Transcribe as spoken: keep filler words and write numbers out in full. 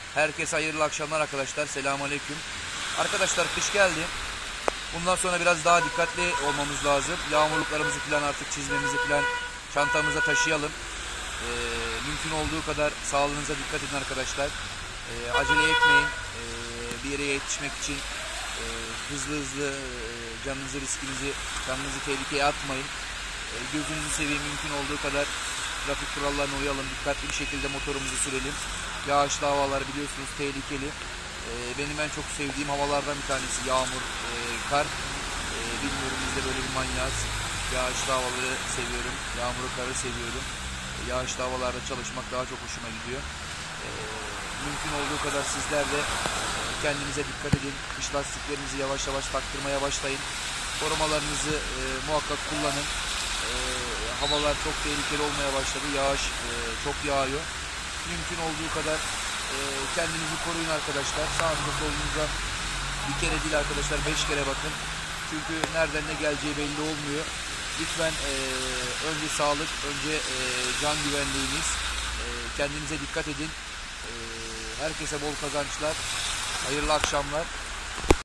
Herkese hayırlı akşamlar arkadaşlar. Selamünaleyküm. Arkadaşlar kış geldi. Bundan sonra biraz daha dikkatli olmamız lazım. Yağmurluklarımızı falan artık çizmemizi falan çantamıza taşıyalım. Ee, mümkün olduğu kadar sağlığınıza dikkat edin arkadaşlar. Ee, acele etmeyin. Ee, bir yere yetişmek için e, hızlı hızlı e, canınızı riskinizi, canınızı tehlikeye atmayın. E, gözünüzü seveyim, mümkün olduğu kadar trafik kurallarına uyalım. Dikkatli bir şekilde motorumuzu sürelim. Yağışlı havalar biliyorsunuz tehlikeli. E, benim en çok sevdiğim havalardan bir tanesi yağmur, e, kar. E, bilmiyorum, biz de böyle bir manyağız. Yağışlı havaları seviyorum. Yağmuru, karı seviyorum. E, yağışlı havalarda çalışmak daha çok hoşuma gidiyor. E, mümkün olduğu kadar sizler de kendinize dikkat edin. Kış lastiklerinizi yavaş yavaş taktırmaya başlayın. Korumalarınızı e, muhakkak kullanın. E, havalar çok tehlikeli olmaya başladı. Yağış e, çok yağıyor. Mümkün olduğu kadar e, kendinizi koruyun arkadaşlar. Sağınıza solunuza bir kere değil arkadaşlar, beş kere bakın. Çünkü nereden ne geleceği belli olmuyor. Lütfen e, önce sağlık, önce e, can güvenliğiniz. E, kendinize dikkat edin. E, herkese bol kazançlar. Hayırlı akşamlar.